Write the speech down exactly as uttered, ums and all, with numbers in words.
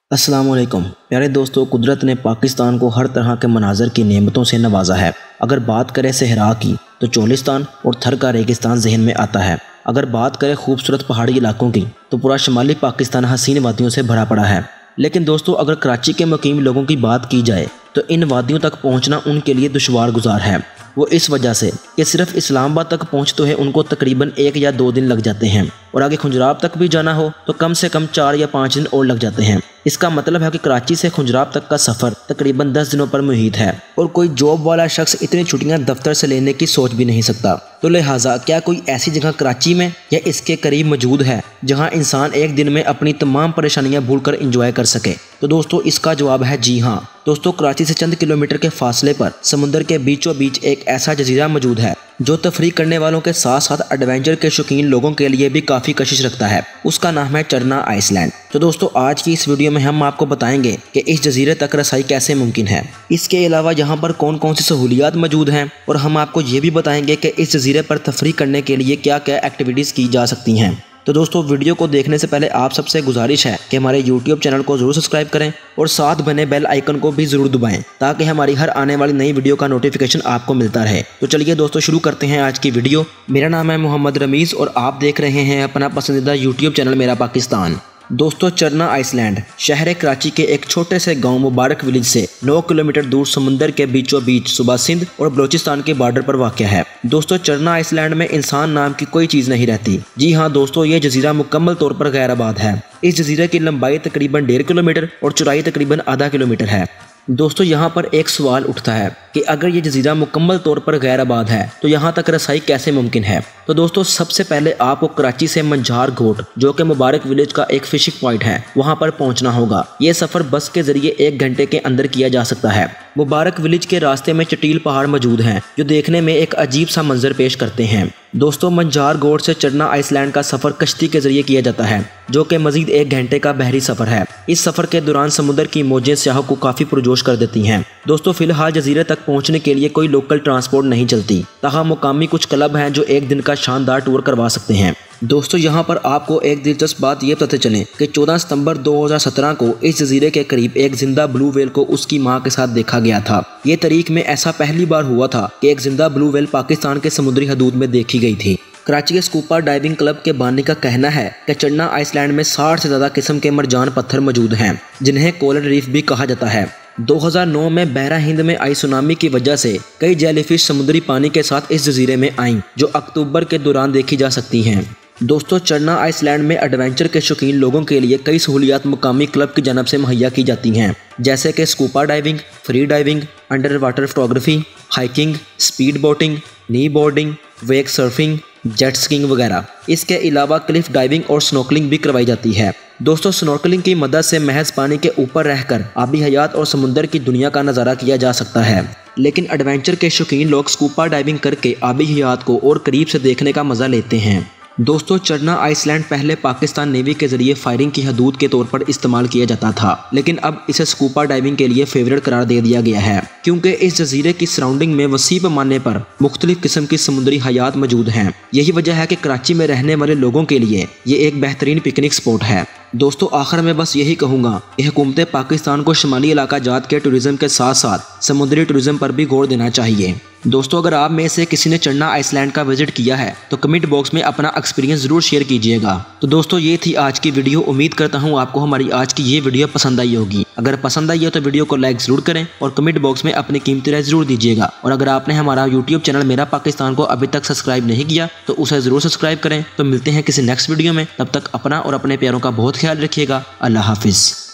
अस्सलाम वालेकुम प्यारे दोस्तों, कुदरत ने पाकिस्तान को हर तरह के मनाजर की नेमतों से नवाजा है। अगर बात करें सहरा की तो चोलिस्तान और थर का रेगिस्तान जहन में आता है। अगर बात करें खूबसूरत पहाड़ी इलाकों की तो पूरा शुमाली पाकिस्तान हसीन वादियों से भरा पड़ा है। लेकिन दोस्तों, अगर कराची के मुकीम लोगों की बात की जाए तो इन वादियों तक पहुँचना उनके लिए दुश्वार गुजार है। वो इस वजह से कि सिर्फ इस्लामाबाद तक पहुँचते हुए उनको तकरीबन एक या दो दिन लग जाते हैं और आगे खुंजराब तक भी जाना हो तो कम से कम चार या पाँच दिन और लग जाते हैं। इसका मतलब है कि कराची से खुंजराब तक का सफ़र तकरीबन दस दिनों पर मुहित है और कोई जॉब वाला शख्स इतनी छुट्टियां दफ्तर से लेने की सोच भी नहीं सकता। तो लिहाजा क्या कोई ऐसी जगह कराची में या इसके करीब मौजूद है जहां इंसान एक दिन में अपनी तमाम परेशानियां भूलकर एंजॉय कर सके? तो दोस्तों, इसका जवाब है जी हाँ। दोस्तों, कराची से चंद किलोमीटर के फासले पर समुंदर के बीचों बीच एक ऐसा जजीरा मौजूद है जो तफरी करने वालों के साथ साथ एडवेंचर के शौकीन लोगों के लिए भी काफ़ी कशिश रखता है। उसका नाम है चरना आइसलैंड। तो दोस्तों, आज की इस वीडियो में हम आपको बताएंगे कि इस जजीरे तक रसाई कैसे मुमकिन है, इसके अलावा यहाँ पर कौन कौन सी सहूलियात मौजूद हैं और हम आपको ये भी बताएंगे कि इस जजीरे पर तफरी करने के लिए क्या क्या एक्टिविटीज़ की जा सकती हैं। तो दोस्तों, वीडियो को देखने से पहले आप सबसे गुजारिश है कि हमारे यूट्यूब चैनल को ज़रूर सब्सक्राइब करें और साथ बने बेल आइकन को भी ज़रूर दबाएं ताकि हमारी हर आने वाली नई वीडियो का नोटिफिकेशन आपको मिलता रहे। तो चलिए दोस्तों, शुरू करते हैं आज की वीडियो। मेरा नाम है मोहम्मद रमीज़ और आप देख रहे हैं अपना पसंदीदा यूट्यूब चैनल मेरा पाकिस्तान। दोस्तों, चरना आइसलैंड शहर कराची के एक छोटे से गांव मुबारक विलेज से नौ किलोमीटर दूर समुंदर के बीचों बीच सूबा सिंध और बलोचिस्तान के बॉर्डर पर वाक़या है। दोस्तों, चरना आइसलैंड में इंसान नाम की कोई चीज़ नहीं रहती। जी हाँ दोस्तों, ये जजीरा मुकम्मल तौर पर गैर आबाद है। इस जजीरे की लंबाई तकरीबन डेढ़ किलोमीटर और चौड़ाई तकरीबन आधा किलोमीटर है। दोस्तों, यहाँ पर एक सवाल उठता है कि अगर ये जजीरा मुकम्मल तौर पर गैर आबाद है तो यहाँ तक रसाई कैसे मुमकिन है? तो दोस्तों, सबसे पहले आपको कराची से मंझार घोट, जो कि मुबारक विलेज का एक फिशिंग पॉइंट है, वहाँ पर पहुँचना होगा। ये सफ़र बस के जरिए एक घंटे के अंदर किया जा सकता है। मुबारक विलेज के रास्ते में चटील पहाड़ मौजूद हैं जो देखने में एक अजीब सा मंजर पेश करते हैं। दोस्तों, मंझार घोट से चरना आइसलैंड का सफ़र कश्ती के जरिए किया जाता है जो कि मजीद एक घंटे का बहरी सफ़र है। इस सफ़र के दौरान समुद्र की मौजें स्याहों को काफ़ी पुरजोश कर देती हैं। दोस्तों, फिलहाल जजीरे तक पहुंचने के लिए कोई लोकल ट्रांसपोर्ट नहीं चलती, ताहम मुकामी कुछ क्लब हैं जो एक दिन का शानदार टूर करवा सकते हैं। दोस्तों, यहाँ पर आपको एक दिलचस्प बात ये पता चले कि चौदह सितंबर दो हज़ार सत्रह को इस जजीरे के करीब एक जिंदा ब्लू व्हेल को उसकी मां के साथ देखा गया था। ये तारीख में ऐसा पहली बार हुआ था कि एक जिंदा ब्लू व्हेल पाकिस्तान के समुद्री हदूद में देखी गई थी। कराची के स्कूबा डाइविंग क्लब के बानी का कहना है कि चरना आइसलैंड में साठ से ज़्यादा किस्म के मरजान पत्थर मौजूद हैं जिन्हें कोरल रीफ भी कहा जाता है। दो हज़ार नौ में बहरा हिंद में आई सुनामी की वजह से कई जेलीफिश समुद्री पानी के साथ इस जजीरे में आईं जो अक्टूबर के दौरान देखी जा सकती हैं। दोस्तों, चरना आइसलैंड में एडवेंचर के शौकीन लोगों के लिए कई सहूलियात मुकामी क्लब की जानब से मुहैया की जाती हैं, जैसे कि scuba diving, free diving, under water photography, hiking, speed boating, knee boarding, wake surfing, jet skiing वगैरह। इसके अलावा क्लिफ डाइविंग और स्नॉर्कलिंग भी करवाई जाती है। दोस्तों, स्नॉर्कलिंग की मदद से महज पानी के ऊपर रहकर आबी हयात और समुंदर की दुनिया का नज़ारा किया जा सकता है। लेकिन एडवेंचर के शौकीन लोग स्कूबा डाइविंग करके आबी हयात को और करीब से देखने का मज़ा लेते हैं। दोस्तों, चरना आइसलैंड पहले पाकिस्तान नेवी के जरिए फायरिंग की हदूद के तौर पर इस्तेमाल किया जाता था, लेकिन अब इसे स्कूबा डाइविंग के लिए फेवरेट करार दे दिया गया है क्योंकि इस जजीरे की सराउंडिंग में वसी पैमाने पर मुख्तलिफ किस्म की समुद्री हयात मौजूद हैं। यही वजह है कि कराची में रहने वाले लोगों के लिए ये एक बेहतरीन पिकनिक स्पॉट है। दोस्तों, आखिर में बस यही कहूँगा कि हुकूमत पाकिस्तान को शुमाली इलाका जात के टूरिज़्म के साथ साथ समुद्री टूरिज़्म पर भी गौर देना चाहिए। दोस्तों, अगर आप में से किसी ने चरना आइसलैंड का विजिट किया है तो कमेंट बॉक्स में अपना एक्सपीरियंस ज़रूर शेयर कीजिएगा। तो दोस्तों, ये थी आज की वीडियो। उम्मीद करता हूँ आपको हमारी आज की ये वीडियो पसंद आई होगी। अगर पसंद आई हो तो वीडियो को लाइक ज़रूर करें और कमेंट बॉक्स में अपनी कीमती राय ज़रूर दीजिएगा। और अगर आपने हमारा यूट्यूब चैनल मेरा पाकिस्तान को अभी तक सब्सक्राइब नहीं किया तो उसे ज़रूर सब्सक्राइब करें। तो मिलते हैं किसी नेक्स्ट वीडियो में, तब तक अपना और अपने प्यारों का बहुत ख्याल रखिएगा। अल्लाह हाफिज़।